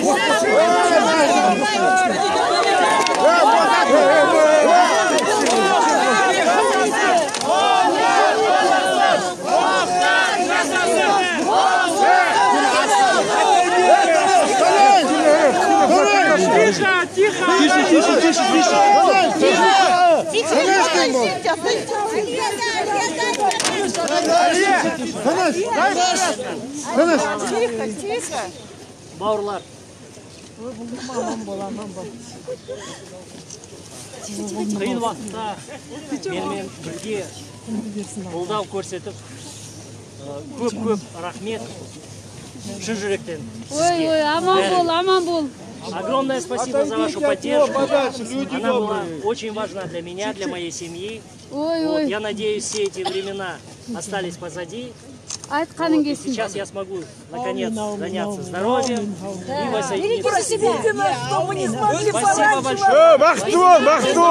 Тихо. Бауырлар. Қиын уақытта менімен бірге қолдау көрсетіп, көп рахмет шын жүректен. Ой, аман бол. Огромное спасибо за вашу поддержку. Она была очень важна для меня, для моей семьи. Вот, я надеюсь, все эти времена остались позади. Вот, и сейчас я смогу, наконец, заняться здоровьем и воссоединиться с семьей. Спасибо большое. Махтул!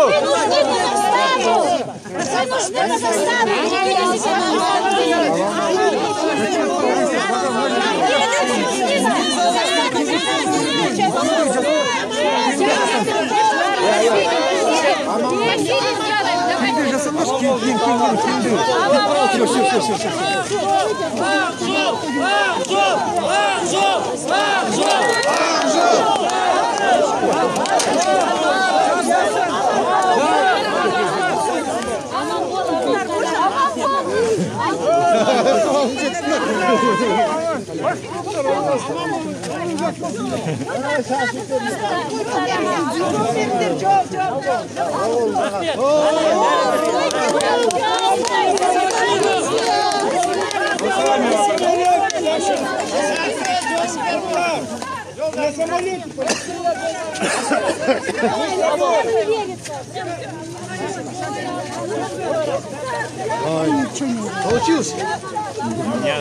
Получилось? Нет.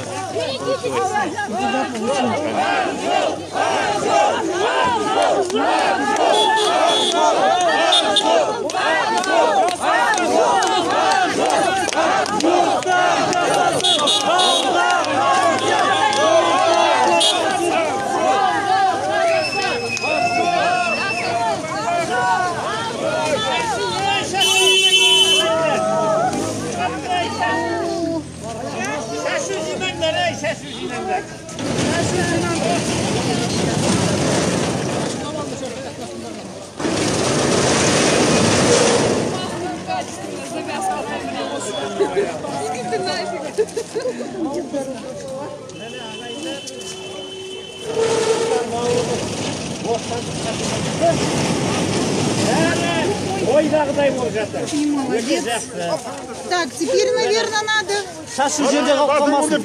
Ойдағыдай болып жатыр. Молодец. Так, теперь, наверное, надо... Шашу жерде қалмасын.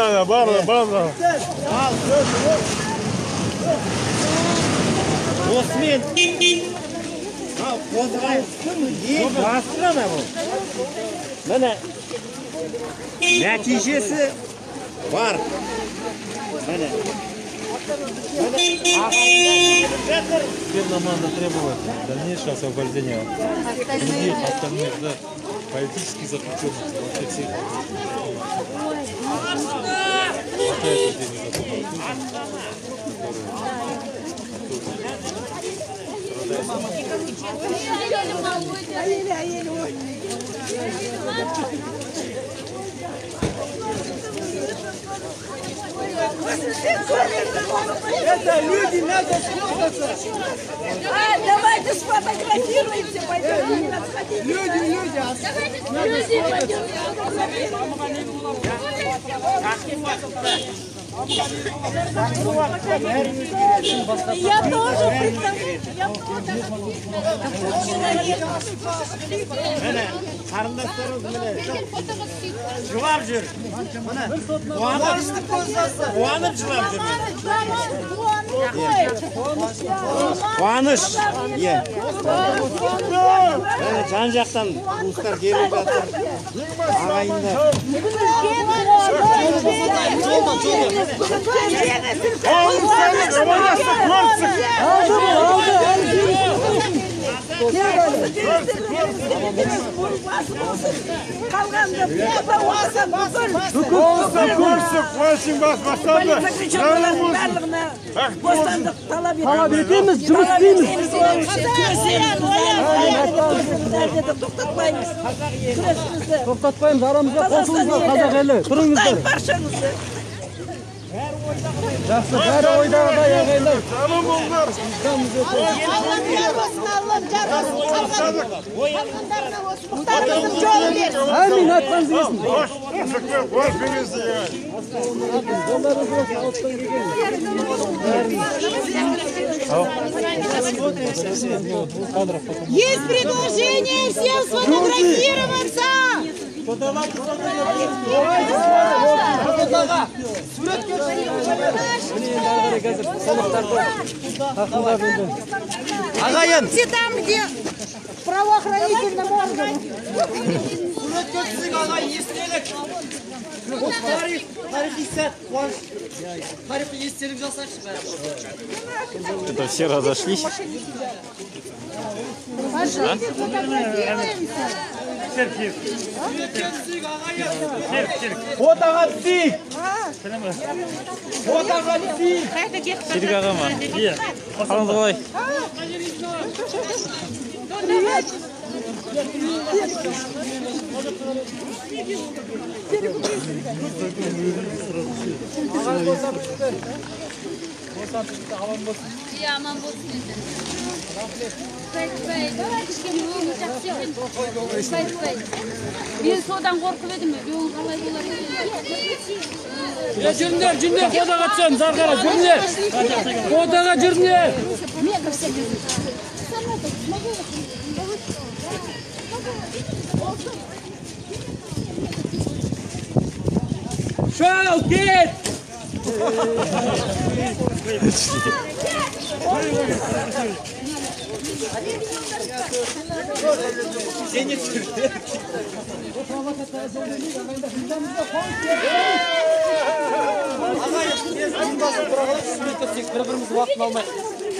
Осымен бастырана бұл. Міне нәтижесі бар. Міне. Теперь нам надо требовать дальнейшего освобождения других остальных, да, политических заключенных, вообще всех. Пока это деньги Это люди, надо сфоткаться. Давайте сфотографируемся, пойдем. Люди. Я тоже представляю. Қарындастарымыз міне жылап жүр. Қуанып жылап жүр. Қуаныш. жан жақтан туыстар келіп жатыр. Ағайындар. Talap etemiz, жұмыс істейміз. Тоқтатпаймыз, арамызда қосылыңыздар, қазақ елі. Тұрыңыздар. Жақсы, бәрі ойдағыдай ағайындар. Аллам жарбасын, Аллам жарбасын. Қалғандарына осы мұқтарымыздың жолын берсін. Әмин, айтқаныңыз келсін. Есть предложение всем сфотографироваться. Ағайын. Все там, где в правоохранительном органе. Это все разошлись. Фотоға түсейік. Фотоға түсейік. Серік аға ма? Иә. Қалыңыз қалай? Aman bolsun. Ben sodan korkup edim mi? Yoğun kalay dolar. Жүріңдер, фотоға түсеміз, арқара, жүріңдер. Фотоға жүріңдер. Шал, кет! Bir-birimiz vaqtını almayız.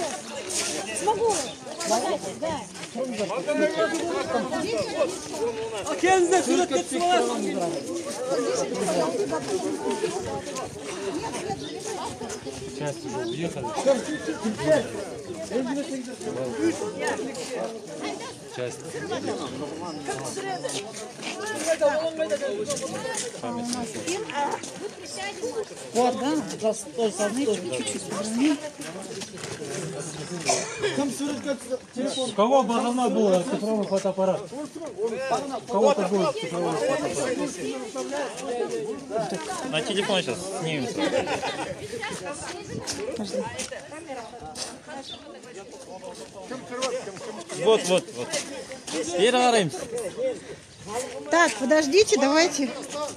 Kendinize surat geçsin. Часть. Вот, да, за стол чуть-чуть. У кого бы давно был цифровой фотоаппарат? У кого-то был цифровой фотоаппарат. На телефон сейчас снимемся. Вот. Переговоримся. Так, подождите, давайте.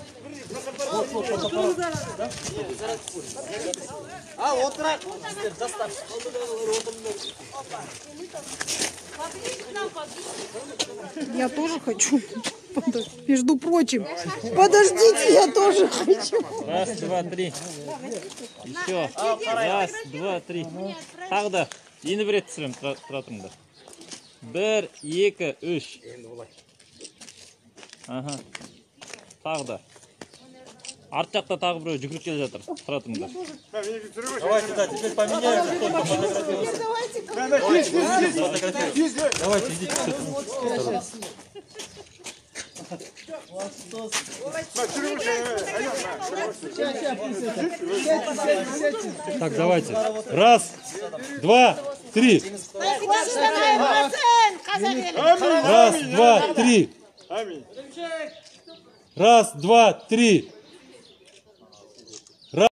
Я тоже хочу. Между прочим. Подождите, я тоже хочу. Раз, два, три. Еще. Раз, два, три. Тағы да. Енді бір рет түсірем, тұра тұрыңдар. 1, 2, 3. Ага. Тағы да. Арт жақта тағы біреу жүгіріп келе жатыр. Тұра тұрыңдар. Давайте, да, теперь поменяем. Давайте, идите. Так, давайте. Раз, два, три. Раз, два, три. Раз, два, три.